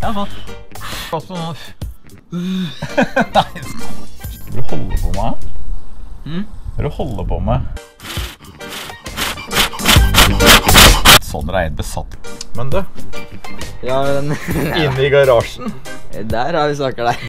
Ja, faen. Hva Nei. Hva du holder på med? Hva du holder på med? Sondre er besatt. Men du, Ja, men... inne i garasjen. Der har vi saker der.